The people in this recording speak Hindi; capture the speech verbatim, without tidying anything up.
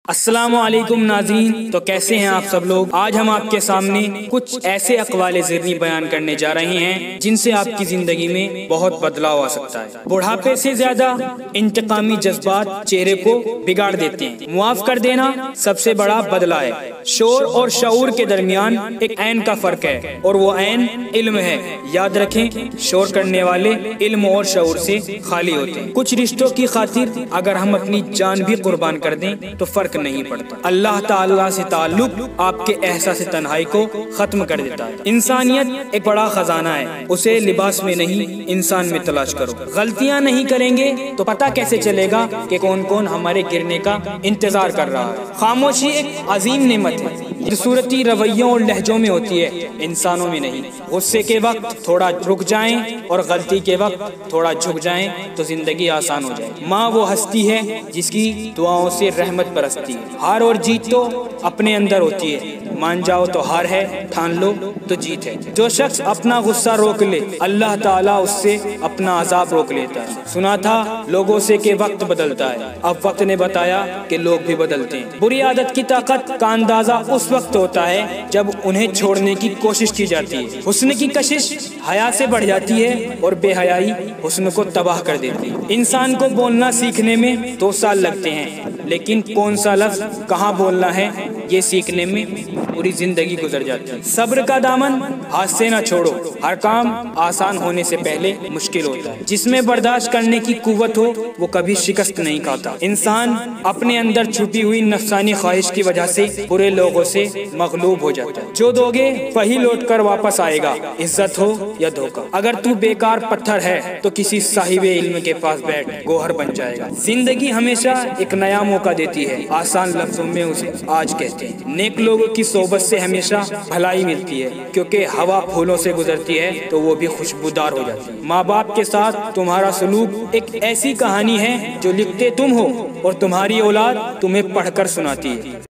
अस्सलामु अलैकुम नाज़रीन। तो कैसे हैं आप सब लोग। आज हम आपके सामने कुछ ऐसे अक़वाले ज़िरनी बयान करने जा रहे हैं जिनसे आपकी जिंदगी में बहुत बदलाव आ सकता है। बुढ़ापे से ज्यादा इंतकामी जज्बात चेहरे को बिगाड़ देते हैं। मुआफ कर देना सबसे बड़ा बदला है। शोर और शऊर के दरमियान एक ऐन का फर्क है और वो ऐन इल्म है। याद रखें, शोर करने वाले इल्म और शऊर से खाली होते हैं। कुछ रिश्तों की खातिर अगर हम अपनी जान भी कुर्बान कर दें तो फर्क नहीं पड़ता। अल्लाह ताला से ताल्लुक आपके एहसास तन्हाई को खत्म कर देता है। इंसानियत एक बड़ा खजाना है, उसे लिबास में नहीं इंसान में तलाश करो। गलतियां नहीं करेंगे तो पता कैसे चलेगा कि कौन कौन हमारे गिरने का इंतजार कर रहा है। खामोशी एक अजीम नेमत है जो सूरती रवैयों और लहजों में होती है, इंसानों में नहीं। गुस्से के वक्त थोड़ा रुक जाएं और गलती के वक्त थोड़ा झुक जाएं तो जिंदगी आसान हो जाए। माँ वो हस्ती है जिसकी दुआओं से रहमत बरसती है। हार और जीत तो अपने अंदर होती है। मान जाओ तो हार है, ठान लो तो जीत है। जो शख्स अपना गुस्सा रोक ले अल्लाह ताला उससे अपना अजाब रोक लेता है। सुना था लोगों से के वक्त बदलता है, अब वक्त ने बताया कि लोग भी बदलते हैं। बुरी आदत की ताकत का अंदाजा उस वक्त होता है जब उन्हें छोड़ने की कोशिश की जाती है। हुस्न की कशिश हया से बढ़ जाती है और बेहयाई हुस्न को तबाह कर देती है। इंसान को बोलना सीखने में दो साल लगते हैं, लेकिन कौन सा लफ्ज कहाँ बोलना है ये सीखने में पूरी जिंदगी गुजर जाती है। सब्र का दामन हाथ से ना छोड़ो। हर काम आसान होने से पहले मुश्किल होता है। जिसमें बर्दाश्त करने की कुव्वत हो वो कभी शिकस्त नहीं खाता। इंसान अपने अंदर छुपी हुई नफसानी ख्वाहिश की वजह से बुरे लोगों से मगलूब हो जाता है। जो दोगे वही लौट कर वापस आएगा, इज्जत हो या धोखा। अगर तू बेकार पत्थर है तो किसी साहिबे इल्म के पास बैठ, गोहर बन जाएगा। जिंदगी हमेशा एक नया मौका देती है, आसान लफ्जों में उसे आज कहते हैं। नेक लोगों की सोबत से हमेशा भलाई मिलती है, क्योंकि हवा फूलों से गुजरती है तो वो भी खुशबूदार हो जाती है। माँ बाप के साथ तुम्हारा सलूक एक ऐसी कहानी है जो लिखते तुम हो और तुम्हारी औलाद तुम्हें पढ़कर सुनाती है।